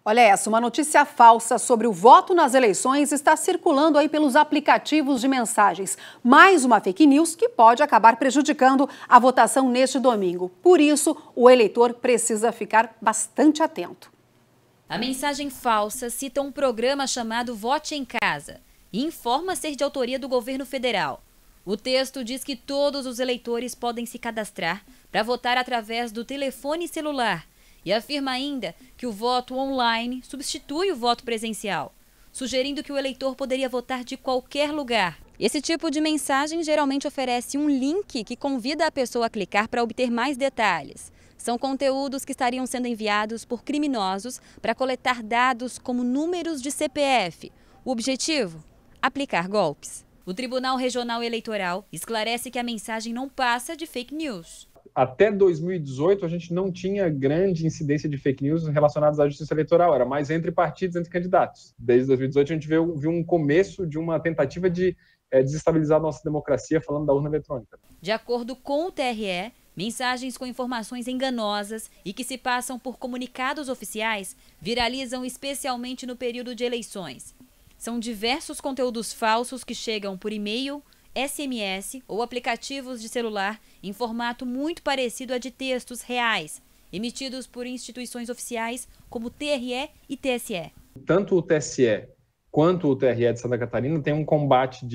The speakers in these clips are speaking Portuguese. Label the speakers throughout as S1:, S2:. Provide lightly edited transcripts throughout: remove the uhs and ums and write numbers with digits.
S1: Olha essa, uma notícia falsa sobre o voto nas eleições está circulando aí pelos aplicativos de mensagens. Mais uma fake news que pode acabar prejudicando a votação neste domingo. Por isso, o eleitor precisa ficar bastante atento.
S2: A mensagem falsa cita um programa chamado Vote em Casa e informa ser de autoria do governo federal. O texto diz que todos os eleitores podem se cadastrar para votar através do telefone celular e afirma ainda que o voto online substitui o voto presencial, sugerindo que o eleitor poderia votar de qualquer lugar. Esse tipo de mensagem geralmente oferece um link que convida a pessoa a clicar para obter mais detalhes. São conteúdos que estariam sendo enviados por criminosos para coletar dados como números de CPF. O objetivo? Aplicar golpes. O Tribunal Regional Eleitoral esclarece que a mensagem não passa de fake news.
S3: Até 2018, a gente não tinha grande incidência de fake news relacionadas à justiça eleitoral, era mais entre partidos, entre candidatos. Desde 2018, a gente viu um começo de uma tentativa de desestabilizar a nossa democracia, falando da urna eletrônica.
S2: De acordo com o TRE, mensagens com informações enganosas e que se passam por comunicados oficiais viralizam especialmente no período de eleições. São diversos conteúdos falsos que chegam por e-mail, SMS ou aplicativos de celular em formato muito parecido a de textos reais, emitidos por instituições oficiais como TRE e TSE.
S3: Tanto o TSE quanto o TRE de Santa Catarina tem um combate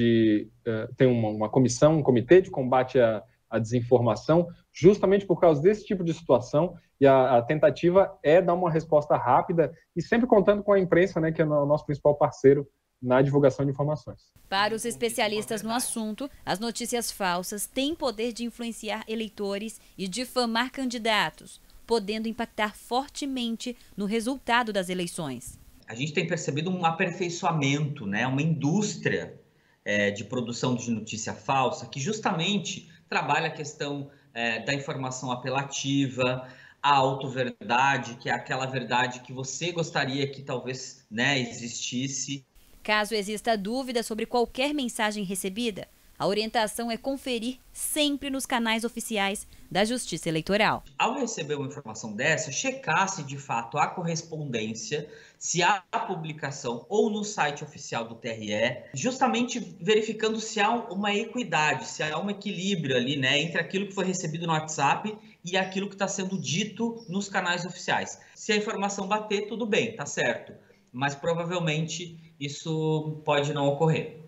S3: tem uma comissão, um comitê de combate à desinformação, justamente por causa desse tipo de situação, e a tentativa é dar uma resposta rápida e sempre contando com a imprensa, né, que é o nosso principal parceiro na divulgação de informações.
S2: Para os especialistas no assunto, as notícias falsas têm poder de influenciar eleitores e difamar candidatos, podendo impactar fortemente no resultado das eleições.
S4: A gente tem percebido um aperfeiçoamento, né, uma indústria de produção de notícia falsa que justamente trabalha a questão da informação apelativa, a autoverdade, que é aquela verdade que você gostaria que talvez, né, existisse.
S2: Caso exista dúvida sobre qualquer mensagem recebida, a orientação é conferir sempre nos canais oficiais da Justiça Eleitoral.
S4: Ao receber uma informação dessa, checar se de fato há correspondência, se há publicação ou no site oficial do TRE, justamente verificando se há uma equidade, se há um equilíbrio ali, né, entre aquilo que foi recebido no WhatsApp e aquilo que está sendo dito nos canais oficiais. Se a informação bater, tudo bem, tá certo. Mas provavelmente isso pode não ocorrer.